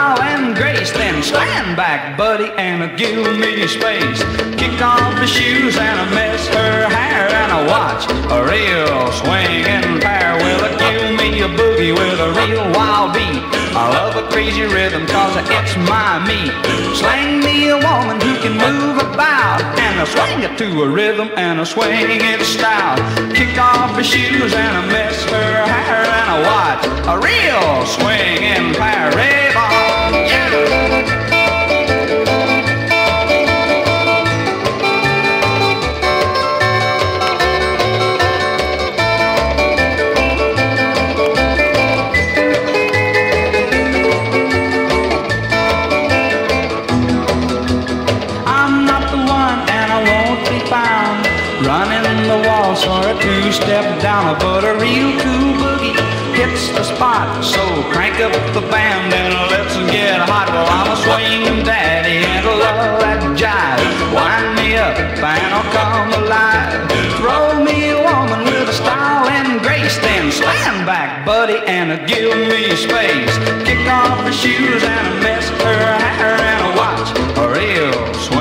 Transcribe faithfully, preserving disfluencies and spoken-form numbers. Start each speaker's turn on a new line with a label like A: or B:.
A: style and grace. Then stand back, buddy, and give me space. Kick off her shoes and mess her hair, and a watch a real swinging pair. Well, give me a boogie with a real wild beat. I love a crazy rhythm cause it's my meat. Slang me a woman who can move about and a swing it to a rhythm and a swing it style. Kick off her shoes and a mess her hair, and a watch a real swinging pair. Rave on, yeah. Running the waltz or a two-step down, but a real cool boogie hits the spot. So crank up the band and let's get hot. Well, I'm a swinging daddy and I love that jive. Wind me up and I'll come alive. Throw me a woman with a style and grace. Then stand back, buddy, and give me space. Kick off her shoes and mess her hair, and watch a real swing.